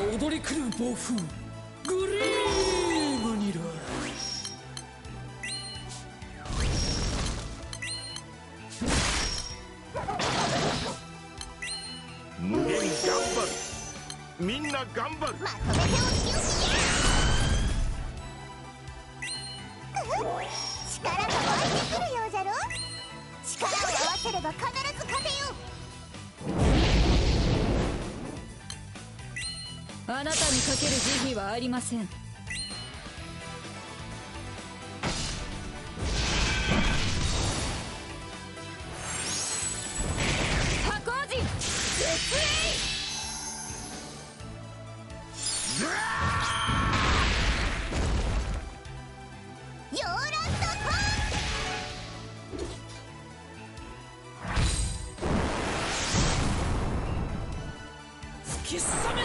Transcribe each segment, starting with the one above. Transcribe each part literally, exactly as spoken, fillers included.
踊り狂う暴風グリームにら。 無限頑張る。みんな頑張る。 まとめておきよしや。力が湧いてくるようじゃろ。力を合わせれば必ず勝てよ。 あなたにかける慈悲はありません。破口人絶縁。ヨーランドパ突き進め。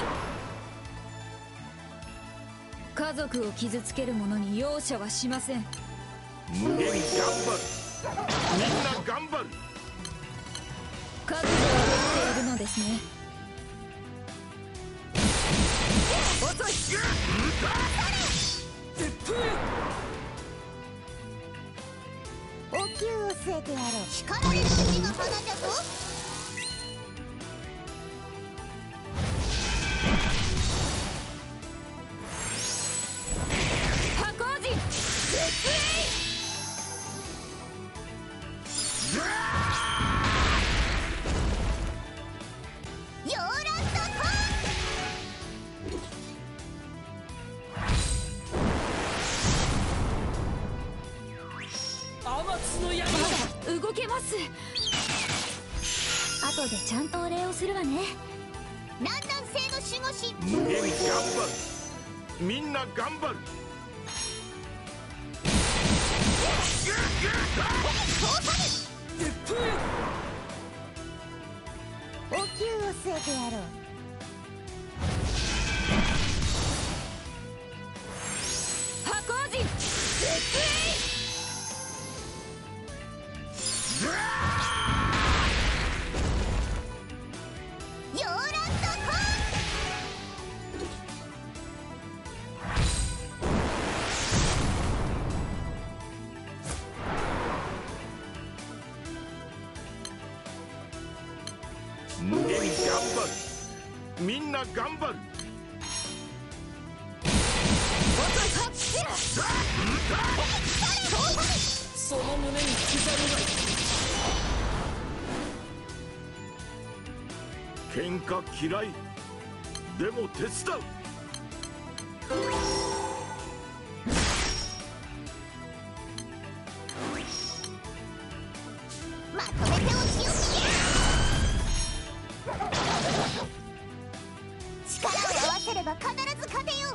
家族を傷つける者に容赦はしません。 無限頑張る。みんな頑張る。 覚悟はできているのですね。遅い。 絶風。 お灸を据えてやろう。叱られる時が花じゃぞ。 動けます。後でちゃんとお礼をするわね。 南南西の守護神。 無限頑張る。みんな頑張る。 絶風。 お灸を据えてやろう。 破口人絶縁。 ヨーランドパ無限頑張る。みんな頑張る。 その胸に刻むがいい。 喧嘩嫌い。でも手伝う。 まとめておきよしや。力を合わせれば必ず勝てよ。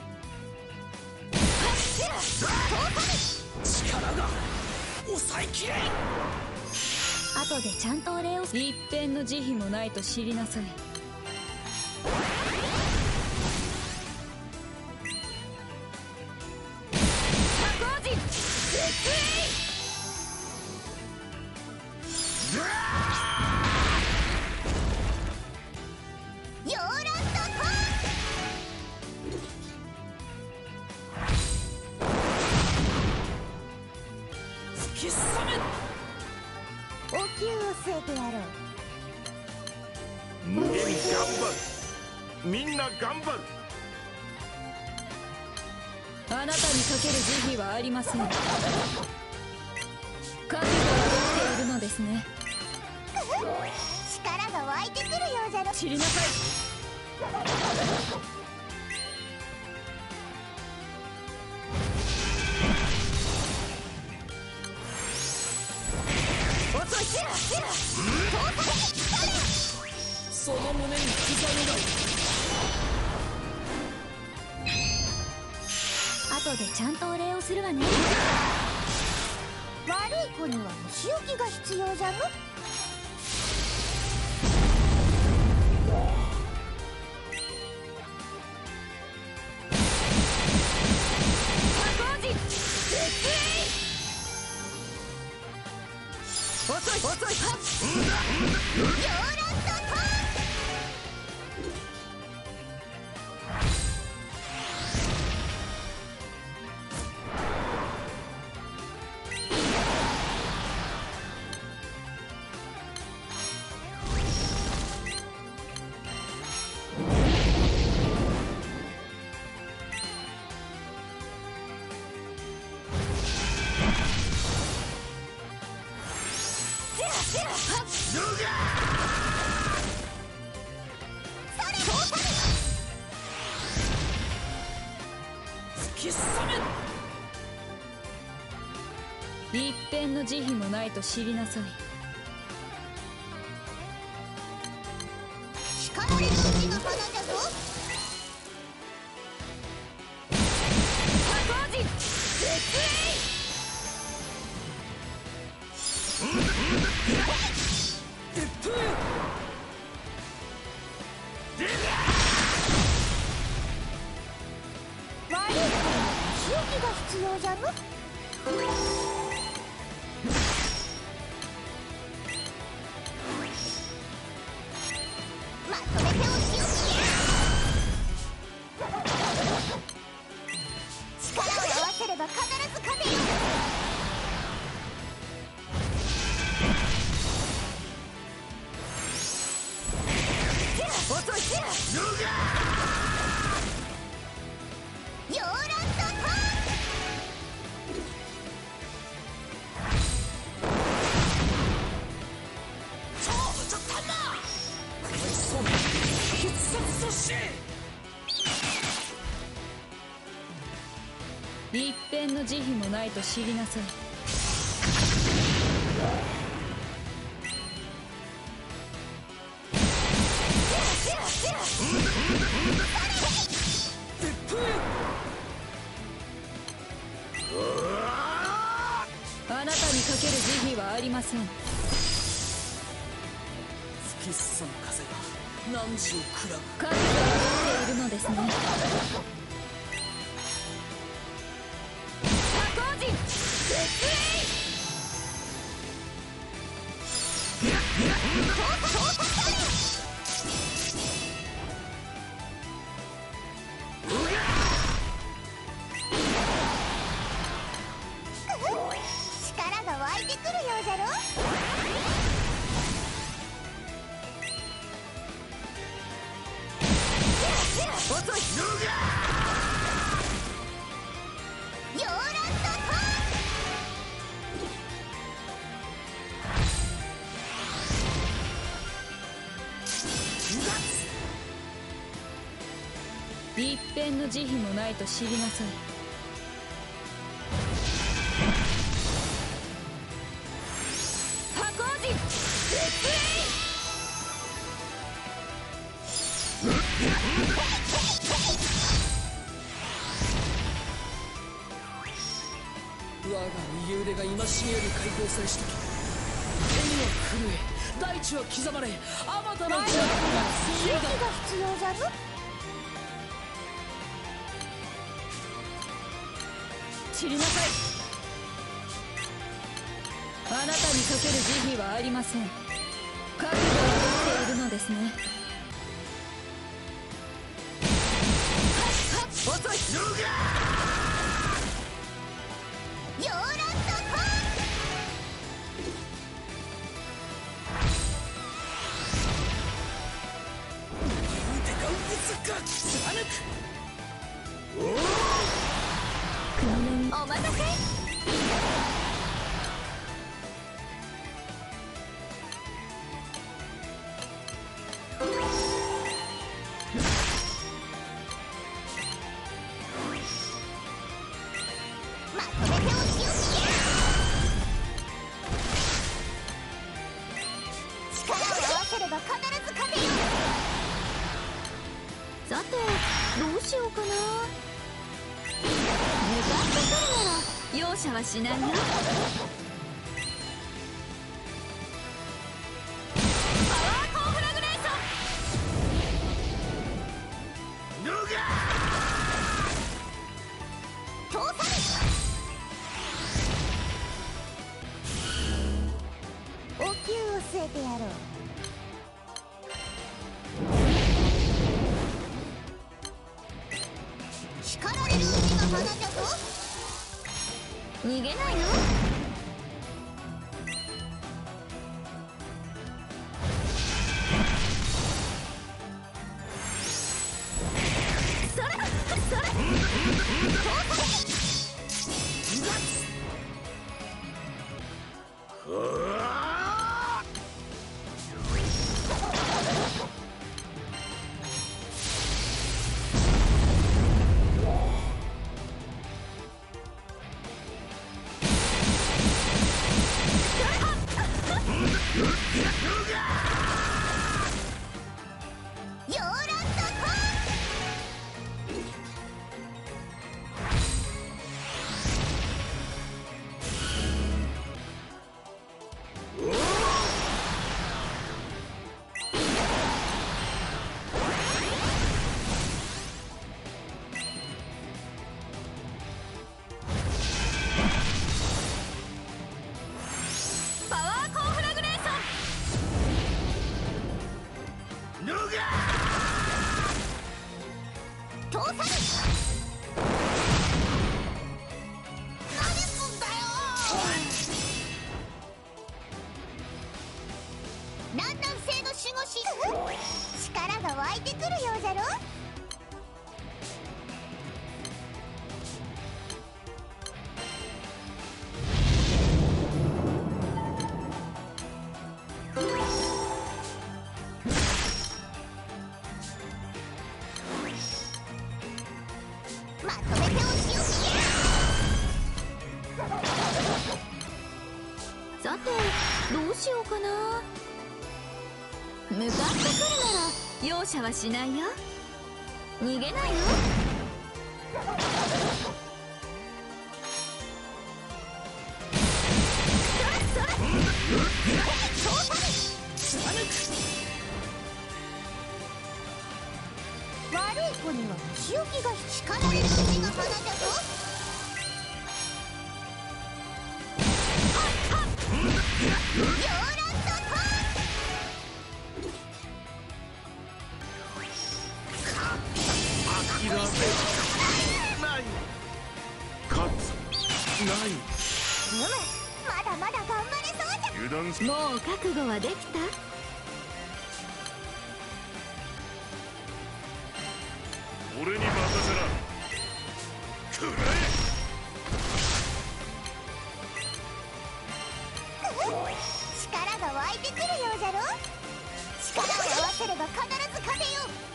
力が抑えきれん。 後でちゃんとお礼を。一片の慈悲もないと知りなさい。破口人絶縁。 ヨーランドパ突き進め。 お灸を据えてやろう。 無限頑張る。みんな頑張る。 あなたにかける慈悲はありません。覚悟はできているのですね。 力が湧いてくるようじゃろ。 知りなさい。 その胸に刻むがいい。 後でちゃんとお礼をするわね。 悪い子には虫置きが必要じゃろ。 破口人絶縁。遅い遅い。ヨーランドパー。 一片の慈悲もないと知りなさい。 叱られるうちが花じゃぞ。 破壊時絶悪いから清気が必要じゃろ。まとめてお仕置きや。力を合わせれば必ず勝てよ。 遅い。 ヨーランドトー一片の慈悲もないと知りなさい。あなたにかける慈悲はありません。 不吉さの風が何時を食らう。 覚悟ができているのですね。破壊時絶力が湧いてくるようじゃろ。 遅い。 ヨーランドト一片の慈悲もないと知りなさい。破壊時絶我が右腕が今しめより解放されしとき、手には震え、大地は刻まれ、あまたの邪悪が清気が必要じゃろ。 知りなさい。あなたにかける慈悲はありません。覚悟ができているのですね。遅い。 ヨーランドト腕が渦が貫く。 お待たせ。まとめてお仕置きや。力を合わせれば必ず勝てよ。さてどうしようかな。向かってくるなら容赦はしないよ。パワーコンフラグレーション。通され。お灸を据えてやろう。叱られるうちが花じゃぞ。逃げないの。それそれヨーランドパワーコンフラグレーション。 脱が通さぬ。何すんだよ。南南西の守護神力が湧いてくるようじゃろ。まとめてお仕置きや。さてどうしようかな。向かってくるなら容赦はしないよ。逃げないよ。悪い子には仕置きが叱られるうちが花じゃぞ。ヨーランドト諦めない勝つない。 うむ、まだまだ頑張れそうじゃ。 油断しもう覚悟はできた。 俺に任せな。くら力が湧いてくるようじゃろ。力を合わせれば必ず勝てよ。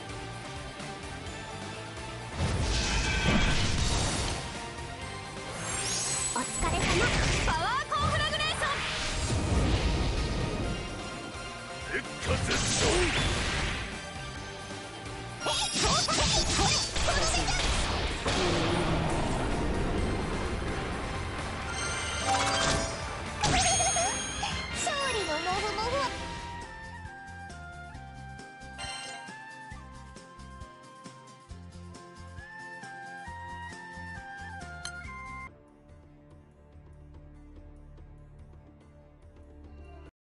お疲れ様。パワーコンフラグレーション。 え鉄火絶頂。